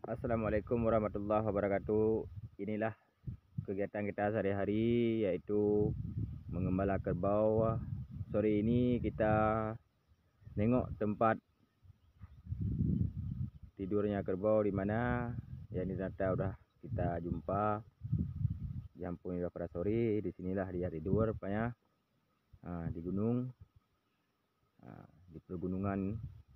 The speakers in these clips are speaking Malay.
Assalamualaikum warahmatullahi wabarakatuh. Inilah kegiatan kita sehari-hari, yaitu mengembala kerbau. Sore ini kita tengok tempat tidurnya kerbau di mana. Ya, ini ternyata udah kita jumpa. Jam pun udah pada sore. Di sinilah dia tidur rupanya. Di gunung, di pegunungan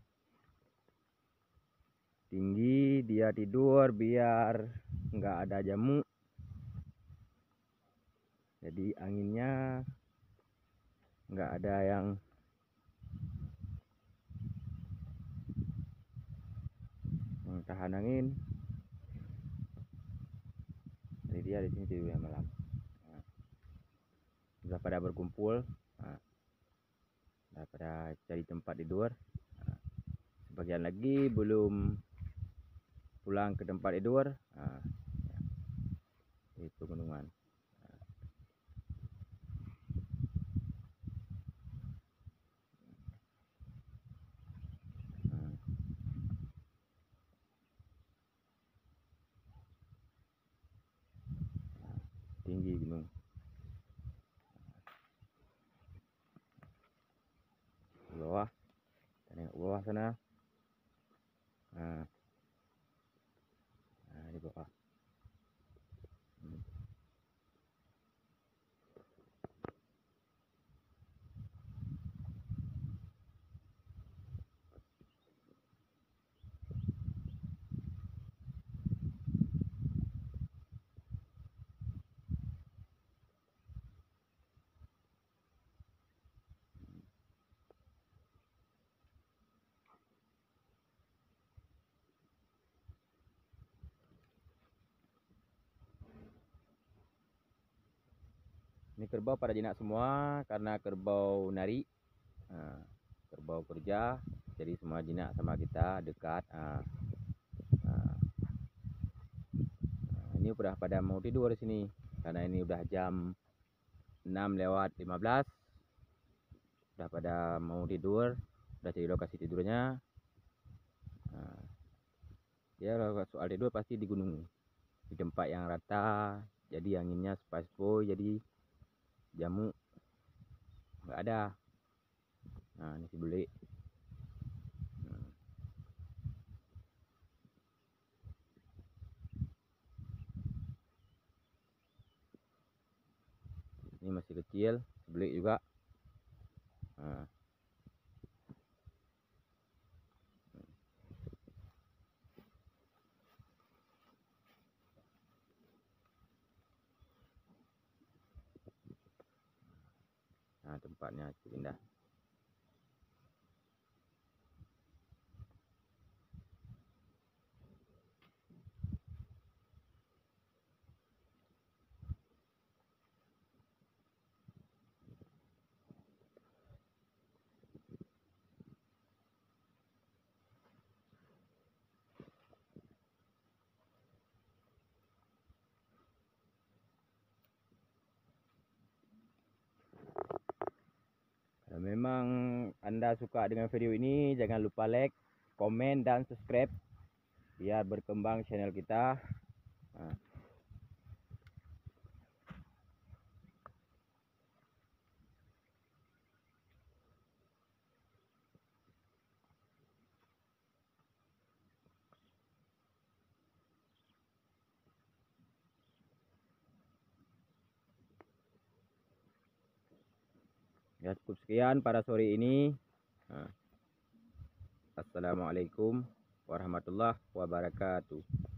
tinggi dia tidur biar nggak ada jamuk. Jadi anginnya nggak ada yang tahan angin. Jadi dia di sini tidurnya malam. Sudah pada berkumpul, sudah pada cari tempat tidur. Sebagian lagi belum pulang ke tempat tidur di pegunungan. Tinggi gunung. Di bawah, kita tengok bawah sana. Di bawah. Ini kerbau pada jinak semua karena kerbau nari, kerbau kerja, jadi semua jinak sama kita, dekat. Ini udah pada mau tidur di sini karena ini udah jam 6:15. Udah pada mau tidur, udah cari lokasi tidurnya. Ya, soal tidur pasti di gunung, di tempat yang rata, jadi anginnya sepoi-sepoi, jadi jamuk nggak ada. Ini si beli. Ini masih kecil, beli juga. Tempatnya cukup indah. Kalau memang Anda suka dengan video ini, jangan lupa like, komen, dan subscribe biar berkembang channel kita. Ya, cukup sekian pada sore ini. Assalamualaikum warahmatullahi wabarakatuh.